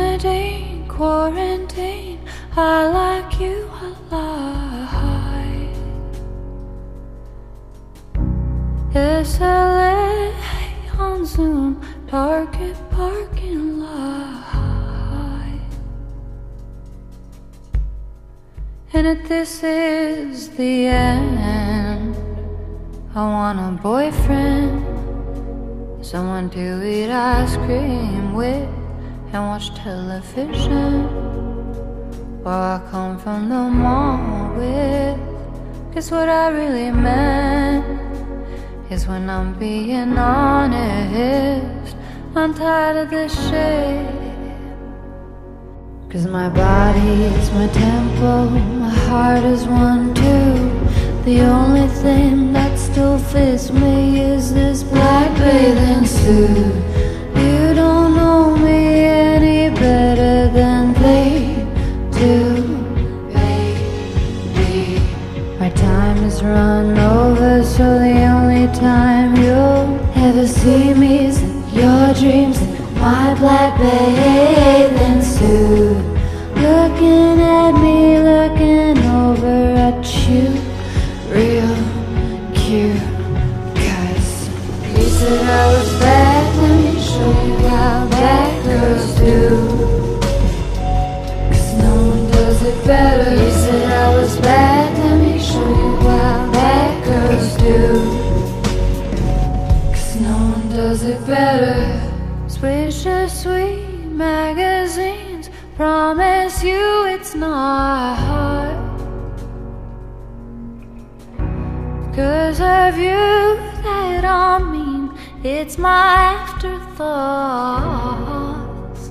Grenadine, quarantine, I like you alive. It's LA on Zoom, Target parking lot. And if this is the end, I want a boyfriend, someone to eat ice cream with and watch television, or I come from the mall with. Guess what I really meant is, when I'm being honest, I'm tired of this shit. 'Cause my body is my temple, my heart is one too. The only thing that still fits me is this black bathing suit. You don't know me any better than they do, baby. My time is run over, so the only time you'll ever see me is in your dreams, in my black bathing suit. Looking at me, looking over at you, real cute. 'Cause you said I was bad, let me show you how bad girls do. 'Cause no one does it better. You said I was bad, let me show you how bad girls do. 'Cause no one does it better. Swisher Sweet magazines promise you it's not hard. 'Cause of you, that don't mean it's my afterthoughts.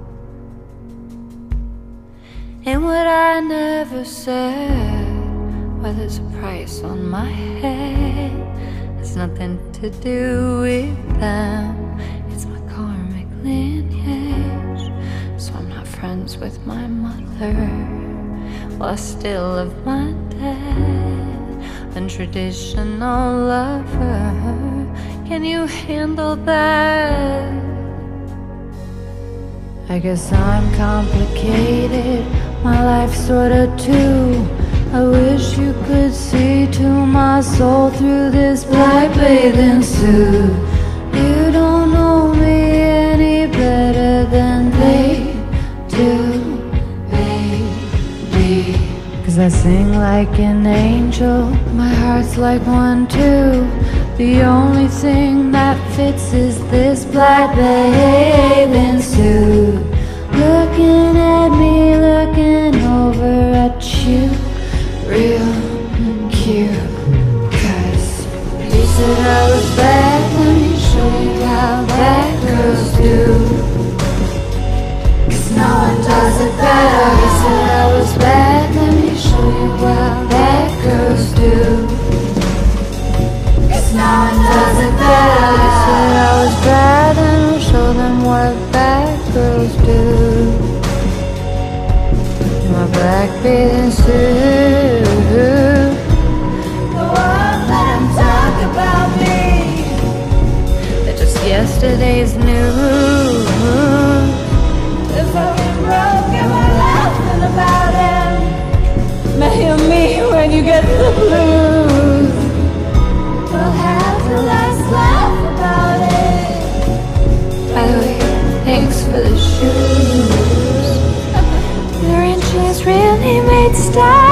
And what I never said, well, there's a price on my head. It's nothing to do with them, it's my karmic lineage. So I'm not friends with my mother, well, I still love my dad. Untraditional lover, can you handle that? I guess I'm complicated, my life's sorta too. I wish you could see to my soul through this black bathing suit. You don't know me any better than they do, baby. 'Cause I sing like an angel, my heart's like one too. The only thing that fits is this black bathing suit. Looking at me, looking over at you, real cute. 'Cause you said I was bad, let me show you how bad girls do. 'Cause no one does it better. You said I was bad, let me show you how bad girls do. 'Cause no one does it better. You said I was bad, and I'll show them what bad girls do. My black bathing suit. Go on, let them talk about me. They're just yesterday's news. If I've been broke and we're laughing about it, mail me when you get the blues. We'll have the last laugh about it. By the way, thanks for the shoes. Your inches really made style.